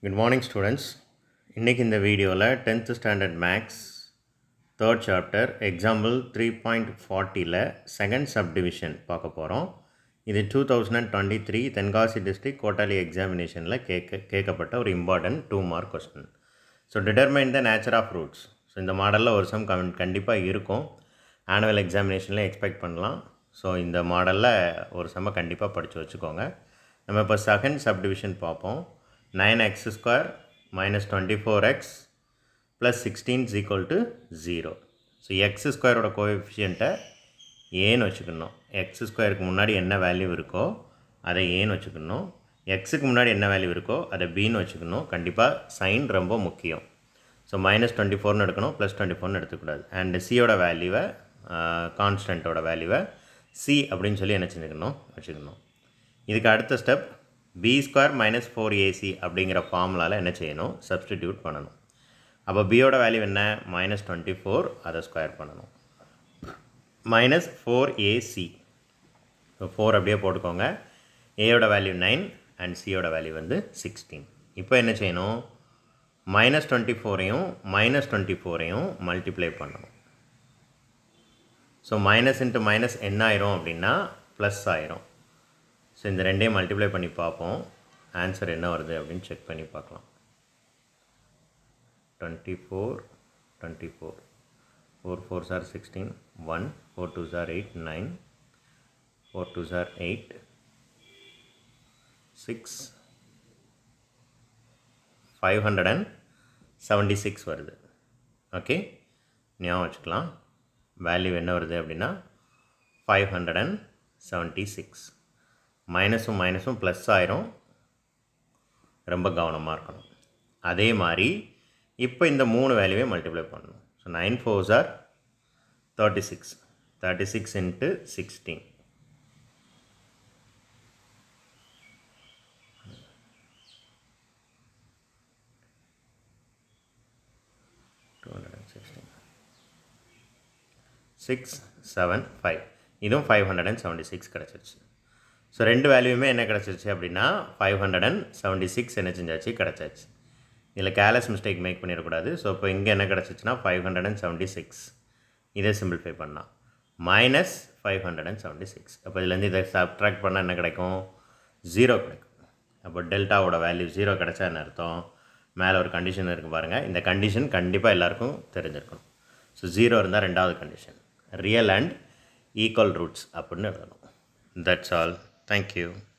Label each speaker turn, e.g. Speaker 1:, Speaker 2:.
Speaker 1: Good morning students. இன்னைக்கு இந்த வீடியோவில் 10th standard maths third chapter example 3.40ல் செகண்ட் சப்டிவிஷன் பார்க்க போகிறோம். இது 2023 தென்காசி டிஸ்ட்ரிக்ட் குவார்ட்டர்லி எக்ஸாமினேஷனில் கேட்கப்பட்ட ஒரு important 2 mark question. So determine the nature of roots. So இந்த மாடலில் ஒரு சம் கண்டிப்பாக இருக்கும், ஆனுவல் எக்ஸாமினேஷனில் எக்ஸ்பெக்ட் பண்ணலாம். ஸோ இந்த மாடலில் ஒரு சம்மை கண்டிப்பாக படித்து வச்சுக்கோங்க. நம்ம இப்போ செகண்ட் சப்டிவிஷன் பார்ப்போம். 9x square minus 24x plus 16 is equal to 0. So x square ஓட கோஎஃபிஷியண்ட்டை ஏன்னு வச்சுக்கணும். x ஸ்கொயருக்கு முன்னாடி என்ன வேல்யூ இருக்கோ அதை ஏன்னு வச்சுக்கணும். எக்ஸுக்கு முன்னாடி என்ன வேல்யூ இருக்கோ அதை பின்னு வச்சுக்கணும். கண்டிப்பாக சைன் ரொம்ப முக்கியம். ஸோ -24ன்னு எடுக்கணும், +24ன்னு எடுத்துக்கூடாது. அண்ட் சியோட வேல்யூவை கான்ஸ்டன்ட்டோட வேல்யூவை சி அப்படின்னு சொல்லி என்ன வச்சுக்கணும். இதுக்கு அடுத்த step b square minus 4ac அப்படிங்கிற ஃபார்முலாவில் என்ன செய்யணும், சப்ஸ்டிடியூட் பண்ணணும். அப்போ பியோட வேல்யூ என்ன, -24, அதை ஸ்கொயர் பண்ணணும். -4ac, ஸோ 4 அப்படியே போட்டுக்கோங்க. ஏயோட வேல்யூ 9 அண்ட் சியோட வேல்யூ வந்து 16. இப்போ என்ன செய்யணும், -24ஐயும் -24ஐயும் மல்டிப்ளை பண்ணணும். ஸோ மைனஸ் இன்ட்டு மைனஸ் என்ன ஆயிரும் அப்படின்னா ப்ளஸ் ஆயிரும். ஸோ இந்த ரெண்டையும் மல்டிப்ளை பண்ணி பார்ப்போம், ஆன்சர் என்ன வருது அப்படின்னு செக் பண்ணி பார்க்கலாம். 24 4 4s are 16, 1 4 2s are 8, 9 4 2s are 8, 6 576 வருது. ஓகே, ஞாபகம் வச்சுக்கலாம். வேல்யூ என்ன வருது அப்படின்னா 576. மைனஸும் மைனஸும் ப்ளஸ் ஆயிரும், ரொம்ப கவனமாக இருக்கணும். அதே மாதிரி இப்போ இந்த 3 வேல்யூவே மல்டிப்ளை பண்ணணும். So 9 4s are 36, 36 into 16. Six 7 5, இதுவும் 576 கிடச்சிருச்சு. ஸோ ரெண்டு வேல்யூமே என்ன கிடச்சிருச்சு அப்படின்னா 576 என்ன செஞ்சாச்சு, கிடச்சாச்சு. இதில் கேர்லெஸ் மிஸ்டேக் மேக் பண்ணிடக்கூடாது. ஸோ இப்போ இங்கே என்ன கிடச்சிச்சுன்னா 576, இதை சிம்பிளிஃபை பண்ணால் -576. அப்போ இதுலேருந்து இதை சப்ட்ராக்ட் பண்ணால் என்ன கிடைக்கும், 0 கிடைக்கும். அப்போ டெல்டாவோட வேல்யூ 0 கிடச்சா என்ன அர்த்தம், மேலே ஒரு கண்டிஷன் இருக்குது பாருங்கள். இந்த கண்டிஷன் கண்டிப்பாக எல்லாருக்கும் தெரிஞ்சிருக்கணும். ஸோ 0 இருந்தால் ரெண்டாவது condition real and equal roots அப்படின்னு எழுதணும். That's all. Thank you.